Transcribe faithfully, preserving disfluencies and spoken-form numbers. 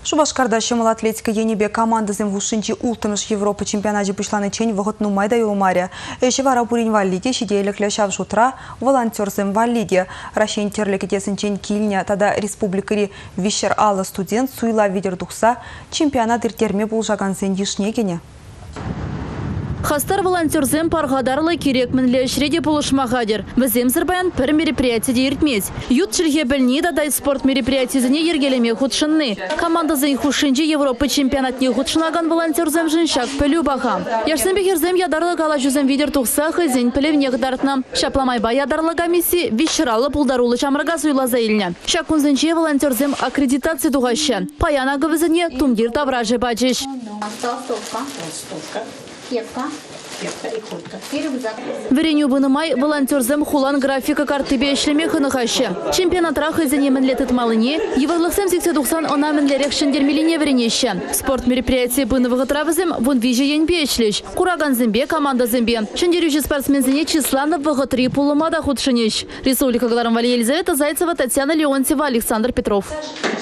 Шубашкарда шымыл атлетика енебе командазым вушинчи ултымыш Европа чемпионате пышланы чень вағытну майда юлмаре. Эші вара бурин валлиде шиделіклі шав шутра волонтерзым валлиде. Рашен терлікетесін чень килня тада республикари вишер алы студент суйла видер дұқса чемпионат иртерме болжагансын ешнегене. Хастар волонтерзем парғадарлы керек мінлі шреде полушмағадер. Візем зірбаян пір мероприятиде ертмез. Ют чілге білні дадай спорт мероприятизіне ергелеме худшынны. Командазын хушынжи Европа чемпионатне худшынаган волонтерзем жыншак пілі бағам. Яшсын бекерзем ядарлы гала жүзім видер тұқса хызен пілі дартна. Шапламайба ядарлы комиссия вишыралы пулдарулы шамырға суйла заиліне. Шакунзынче волонтерзем аккредитация туғашы. Паяна гывызыне тумгир тавражы бачыш. Кепка. Кепка и куртка. Вереню бынымай волонтерзем хулан графика карты эшлеме хынықашы. Чемпионатра хызыне мінлетет малыне, еварлықсам сексен тоқсан она мінлерек шындермеліне веренеші. Спорт мероприятие бынывығы травызым вон вижи ен пешлеш. Кураган зімбе, команда зімбе. Шындерюші спортсмензіне числаны вғы три пулымада худшынеш. Республика Галарам Вали Елизавета Зайцева, Татьяна Леонтьева, Александр Петров.